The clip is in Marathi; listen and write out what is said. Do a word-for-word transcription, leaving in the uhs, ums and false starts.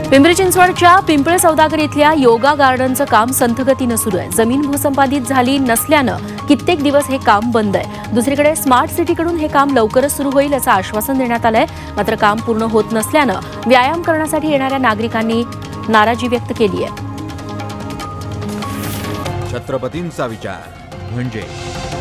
पिंपरी चिंचवडच्या पिंपळे सौदागर इथल्या योगा गार्डनचं काम संथगतीनं सुरू आहे। जमीन भूसंपादित झाली नसल्यानं कित्येक दिवस हे काम बंद आहे। दुसरीकडे स्मार्ट सिटीकडून हे काम लवकरच सुरू होईल असं आश्वासन देण्यात आलंय। मात्र काम पूर्ण होत नसल्यानं व्यायाम करण्यासाठी येणाऱ्या नागरिकांनी नाराजी व्यक्त केली आहे। छत्रपतींचा विचार म्हणजे